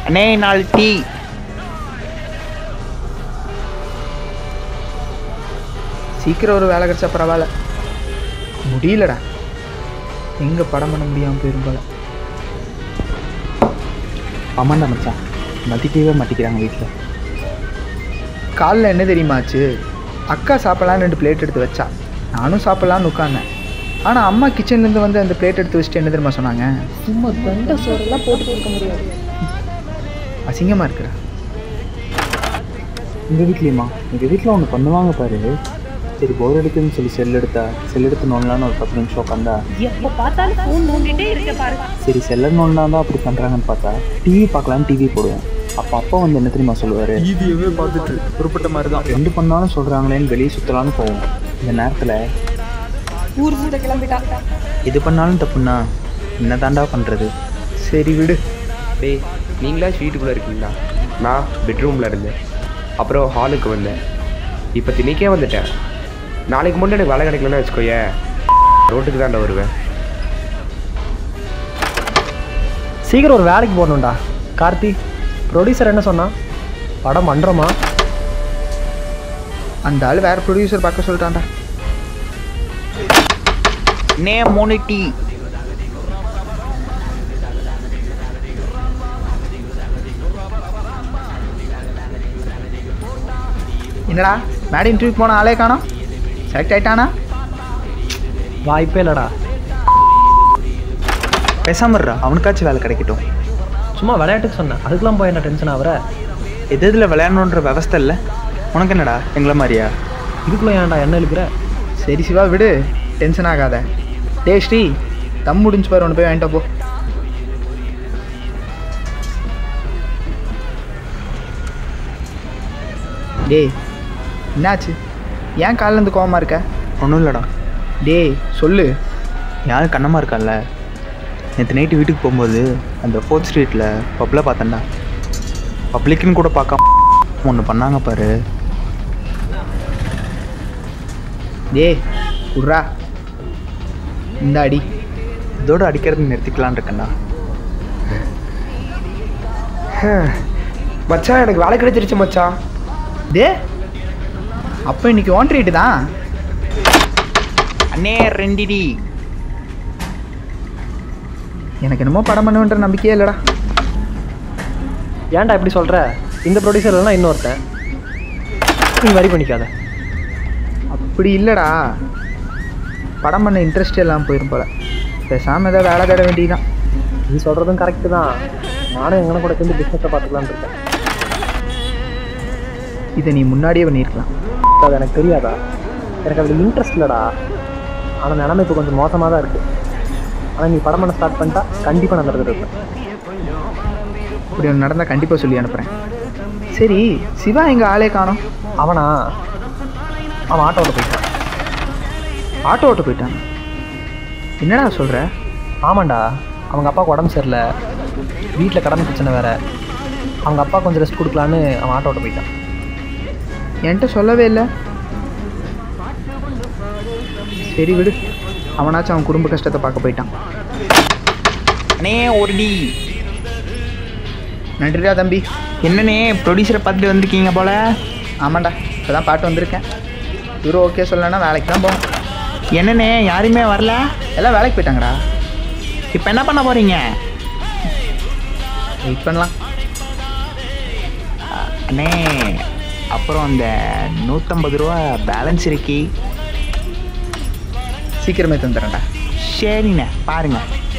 அண்ணே 4 டீ. சீக்கிரம் ஒரு வேலை கிடச்சா பரவாயில்ல. முடியலடா, எங்கே படம் பண்ண முடியாமல் போயிரும் போல. ஆமாண்டா மச்சான், மதிக்கவே மாட்டிக்கிறாங்க வீட்டில். காலைல என்ன தெரியுமாச்சு, அக்கா சாப்பிட்லான்னு 2 பிளேட் எடுத்து வச்சா. நானும் சாப்பிட்லான்னு உட்காந்தேன். ஆனால் அம்மா கிச்சன்லேருந்து வந்து அந்த பிளேட் எடுத்து வச்சுட்டு என்ன தெரியுமா சொன்னாங்க, சும்மா தண்டை சோறெல்லாம் போட்டு கொடுக்க முடியாது. அசிங்கமாக இருக்குடா. எங்கள் வீட்லேயுமா, எங்கள் வீட்டில் ஒன்று பண்ணுவாங்க பாரு. சரி போர் அடிக்குதுன்னு சொல்லி செல் எடுத்து நோண்டலான்னு ஒரு 10 நிமிஷம் உட்காந்தா எப்போ பார்த்தாலும் ஃபோன் நோண்டிட்டே இருக்க பாருங்க. சரி செல்லை நோண்டா தான் அப்படி பண்ணுறாங்கன்னு பார்த்தா டிவி பார்க்கலான்னு டிவி போடுவேன். அப்பா வந்து என்ன தெரியுமா சொல்லுவார், டிவியவே பார்த்துட்டு குறிப்பிட்ட மாதிரி தான் 2 பண்ணாலும் சொல்கிறாங்களேன்னு வெளியே சுற்றலான்னு போவோம். இந்த நேரத்தில் ஊர் சுத்த கிளம்பிட்டா. எது பண்ணாலும் தப்புன்னா என்ன தாண்டா பண்ணுறது. சரி விடு. டேய், நீங்களா வீட்டுக்குள்ளே இருக்கீங்களா? நான் பெட்ரூமில் இருந்தேன், அப்புறம் ஹாலுக்கு வந்தேன், இப்போ திணிக்கே வந்துட்டேன். நாளைக்கு முன்னாடி எனக்கு வேலை கிடைக்கலன்னு வச்சுக்கோயே, ரோட்டுக்கு தாண்டா வருவேன். சீக்கிரம் ஒரு வேலைக்கு போகணும்டா. கார்த்தி ப்ரொடியூசர் என்ன சொன்னான், படம் பண்ணுறோமா? அந்த ஆள் வேறு ப்ரொடியூசர் பார்க்க சொல்லிட்டான்டா. நே 3 டீ. என்னடா மேடம் இன்டர்வியூக்கு போன ஆளே காணோம், செலக்ட் ஆகிட்டானா? வாய்ப்பே இல்லைடா. பேசாமறா, அவனுக்காச்சும் வேலை கிடைக்கட்டும். சும்மா விளையாட்டுக்கு சொன்னேன், அதுக்கெலாம் போய் என்ன டென்ஷன் ஆகிற? எதில் விளையாடணுன்ற விவஸ்தை இல்லை உனக்கு. என்னடா எங்களை மாதிரியா? இதுக்குள்ளே ஏன்டா என்ன இருக்கிற? சரி சிவா விடு, டென்ஷன் ஆகாத. டே ஸ்ரீ, தம் முடிஞ்சு பாரு, ஒன்று போய் வாங்கிட்டா போ. டேய் என்னாச்சு, ஏன் காலிலேருந்து கோவமாக இருக்க? ஒன்றும் இல்லைடா. டேய் சொல்லு. யாரும் கண்ணமாக இருக்கான்ல, நேற்று நைட்டு வீட்டுக்கு போகும்போது அந்த 4th ஸ்ட்ரீட்டில் பப்பில் பார்த்தேன்டா. பப்ளிக்குன்னு கூட பார்க்காம ஒன்று பண்ணாங்க பாரு. டேய் குர்ரா, இந்த அடி இதோடு அடிக்கிறது நிறுத்திக்கலான் இருக்கேன்டா. மச்சான் எனக்கு வேலை கிடைச்சிருச்சு மச்சான். டே அப்போ இன்னைக்கு ஒன் ட்ரீட்டு தான். அண்ணே 2 டீ. எனக்கு என்னமோ படம் பண்ணுன்ற நம்பிக்கையே இல்லைடா. ஏன்டா இப்படி சொல்கிற? இந்த ப்ரொடியூசர் இல்லைனா இன்னொருத்தன், நீ வரி பண்ணிக்காத. அப்படி இல்லைடா, படம் பண்ண இன்ட்ரெஸ்ட் எல்லாம் போயிடும் போல. பேசாமல் ஏதாவது வேலை தேட வேண்டியதுதான். நீ சொல்கிறதும் கரெக்டு தான். நானும் எங்கன்னா கூட சேர்ந்து பிஸ்னஸை பார்த்துக்கலான்னு இருக்கேன். இதை நீ முன்னாடியே பண்ணியிருக்கலாம். அது எனக்கு தெரியாதா? எனக்கு அதில் இன்ட்ரெஸ்ட் இல்லைடா. ஆனால் நிலைமை இப்போ கொஞ்சம் மோசமாக தான் இருக்குது. ஆனால் நீ படம் பண்ண ஸ்டார்ட் பண்ணிட்டா கண்டிப்பாக நான் நடந்துட்டு இருப்பேன். இப்படி ஒன்று நடந்தால் கண்டிப்பாக சொல்லி அனுப்புகிறேன். சரி சிவா எங்கள் ஆளே காணோம். அவன் ஆட்டோவில் போயிட்டான். ஆட்டோ ஓட்ட போயிட்டான்? என்னடா சொல்கிற? ஆமாண்டா, அவங்க அப்பாவுக்கு உடம்பு சரியில்லை, வீட்டில் கடன் பிரச்சனை வேறு. அவங்க அப்பா கொஞ்சம் ரெஸ்ட் கொடுக்கலான்னு அவன் ஆட்டோ ஓட்ட போயிட்டான். என்கிட்ட சொல்லவே இல்லை. சரி விடு, அவனாச்சும் அவன் குடும்ப கஷ்டத்தை பார்க்க போயிட்டான். அண்ணே 1 டீ. நன்றிடா தம்பி. என்னண்ணே ப்ரொடியூசரை பார்த்துட்டு வந்திருக்கீங்க போல? ஆமாண்டா, இப்போ தான் பாட்டு வந்திருக்கேன். இவரும் ஓகே சொல்லலைன்னா வேலைக்கு தான் போகணும். என்னண்ணே யாருமே வரல? எல்லாம் வேலைக்கு போயிட்டாங்கடா. இப்போ என்ன பண்ண போகிறீங்க? வெயிட் பண்ணலாம். அண்ணே அப்புறம் அந்த 150 ரூபா பேலன்ஸ் இருக்கி, சீக்கிரமே தந்துடுறேன்டா. சரிண்ணே பாருங்கள்.